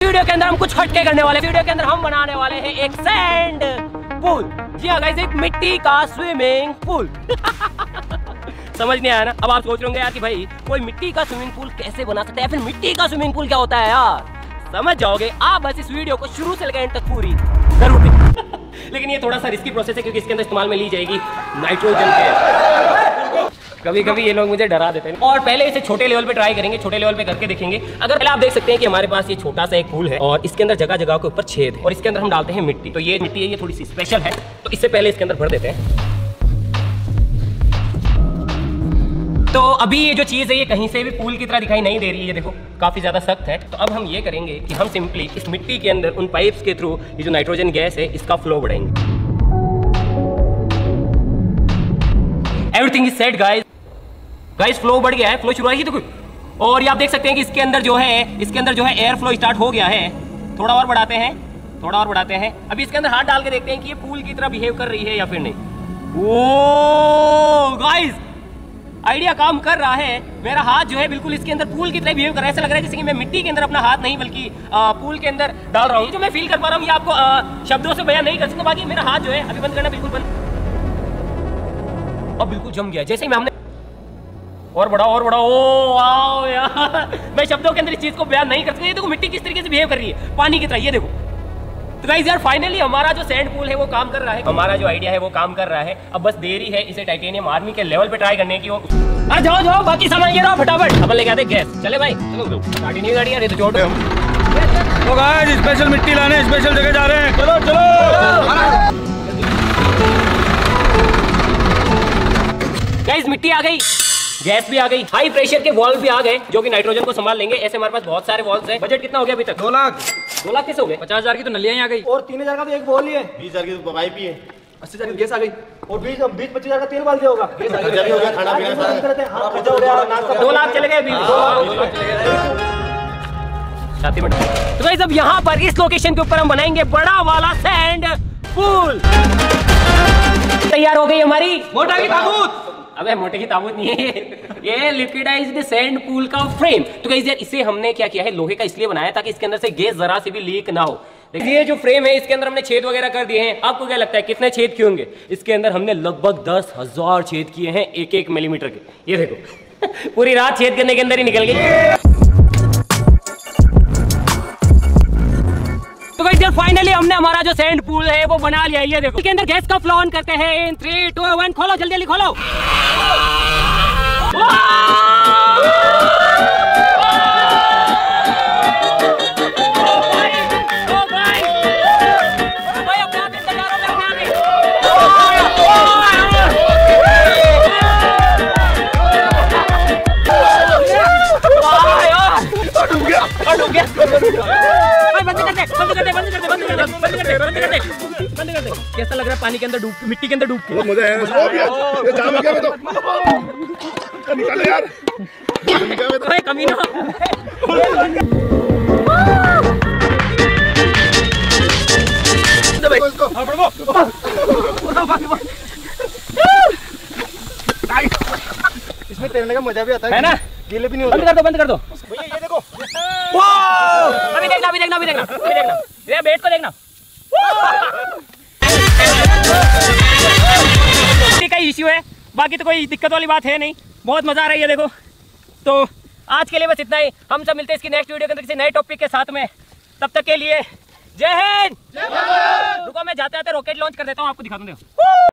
Video के अंदर हम कुछ हटके करने वाले, वीडियो के अंदर हम बनाने वाले हैं एक सैंड पूल। जी हाँ गाइस, एक मिट्टी का स्विमिंग पूल। समझ नहीं आया ना? अब आप सोच रहे होंगे यार कि भाई कोई मिट्टी का स्विमिंग पूल कैसे बना सकता है, फिर मिट्टी का स्विमिंग पूल क्या होता है यार? समझ जाओगे आप बस इस वीडियो को शुरू से लेकर एंड तक पूरी जरूर देखें। लेकिन ये थोड़ा सा रिस्की प्रोसेस है क्योंकि इसके अंदर इस्तेमाल में ली जाएगी नाइट्रोजन गैस। कभी कभी ये लोग मुझे डरा देते हैं। और पहले इसे छोटे लेवल पे ट्राई करेंगे, छोटे लेवल पे करके देखेंगे। अगर पहले आप देख सकते हैं कि हमारे पास ये छोटा सा एक पूल है और इसके अंदर जगह जगह के ऊपर छेद है और इसके अंदर हम डालते हैं मिट्टी। तो ये मिट्टी है, ये थोड़ी सी स्पेशल है, तो इससे पहले इसके अंदर भर देते हैं। तो अभी ये जो चीज़ है ये कहीं से भी पूल की तरह दिखाई नहीं दे रही है, ये देखो काफ़ी ज़्यादा सख्त है। तो अब हम ये करेंगे कि हम सिंपली इस मिट्टी के अंदर उन पाइप्स के थ्रू ये जो नाइट्रोजन गैस है इसका फ्लो बढ़ाएंगे। Everything is set guys. Guys flow बढ़ गया है, फ्लो शुरू हुई देखो। और ये आप देख सकते हैं कि इसके अंदर जो है एयर फ्लो स्टार्ट हो गया है। थोड़ा और बढ़ाते हैं, थोड़ा और बढ़ाते हैं। अभी इसके अंदर हाथ डाल के देखते हैं कि ये पूल की तरह बिहेव कर रही है या फिर नहीं। ओ गाइस, आइडिया काम कर रहा है। मेरा हाथ जो है बिल्कुल इसके अंदर पूल की तरह बिहेव कर रहा है। ऐसा लग रहा है जैसे कि मैं मिट्टी के अंदर अपना हाथ नहीं बल्कि पूल के अंदर डाल रहा हूँ। जो मैं फील कर पा रहा हूँ ये आपको शब्दों से बयान नहीं कर सकता। बाकी मेरा हाथ जो है अभी बंद करना, बिल्कुल बंद। अब बिल्कुल जम गया जैसे ही मैं हमने और बड़ा ओ वाओ यार, मैं शब्दों के अंदर इस चीज को बयान नहीं कर सकता। ये देखो मिट्टी किस तरीके से बिहेव कर रही है पानी की तरह, ये देखो। तो गाइस यार फाइनली हमारा जो सैंड पूल है वो काम कर रहा है, हमारा जो आइडिया है वो काम कर रहा है। अब बस देरी है इसे टाइटेनियम आर्मी के लेवल पे ट्राई करने की। अरे जाओ बाकी सामान ये रहा फटाफट अपन लेके आते गैस। चले भाई चलो, गाड़ी नहीं गाड़ी यार, ये तो छोड़ दो। तो गाइस स्पेशल मिट्टी लाने स्पेशल जगह जा रहे हैं, चलो गाइस मिट्टी आ गई, गैस भी आ गई, हाई प्रेशर के वॉल्व भी आ गए जो कि नाइट्रोजन को संभाल लेंगे। ऐसे हमारे पास बहुत सारे वॉल्व हैं। बजट कितना हो गया अभी तक? 2 लाख। 2 लाख कैसे हो गए? 50,000 की तो नलियां आ गई और 3,000 का तो एक बॉल ही है, 20,000 की तो पाइप ही है, 80,000 की गैस आ गई और 20-25,000 का तेल बाल्टी होगा। गैस आ गई, हो गया, खाना पीना सारा। हाँ, खर्चा हो गया, नाश्ता। 2 लाख चले गए अभी। 2 लाख छाती में। तो गाइस अब यहाँ पर इस लोकेशन के ऊपर हम बनाएंगे बड़ा वाला सैंड पूल। तैयार हो गई हमारी मोटा की ताबूत। अबे मोटे की ताबूत नहीं है ये लिक्विडाइज्ड सैंड पूल का फ्रेम। तो गाइस यार इसे हमने क्या किया है, लोहे का इसलिए बनाया ताकि इसके अंदर से गैस जरा से भी लीक ना हो। देखिए जो फ्रेम है इसके अंदर हमने छेद वगैरह कर दिए हैं। आपको क्या लगता है कितने छेद किए होंगे? इसके अंदर हमने लगभग 10,000 छेद किए हैं, 1-1 मिलीमीटर के। ये देखो पूरी रात छेद करने के अंदर ही निकल गई। तो गाइस यार फाइनली हमने हमारा जो सैंड पूल है वो बना लिया है। ये देखो इसके अंदर गैस का फ्लो ऑन करते हैं इन 3, 2, 1। खोलो जल्दी जल्दी खोलो। कैसा लग रहा है पानी के अंदर डूब, मिट्टी के अंदर डूब के? मजा है, जाम हो गया मैं तो। निकालो यार, ओए कमीना। इसमें तैरने का मजा भी आता है ना? गीले भी नहीं बंद कर दो, बंद कर दो। भैया ये देखो, अभी देखना, अभी देखना, अभी देखना, अभी देखना। ये बेट को देखना। का इश्यू है, बाकी तो कोई दिक्कत वाली बात है नहीं। बहुत मजा आ रही है देखो। तो आज के लिए बस इतना ही। हम सब मिलते हैं इसकी नेक्स्ट वीडियो के अंदर किसी नए टॉपिक के साथ में। तब तक के लिए जय हिंद। रुको मैं जाते जाते रॉकेट लॉन्च कर देता हूँ, आपको दिखा दूँ।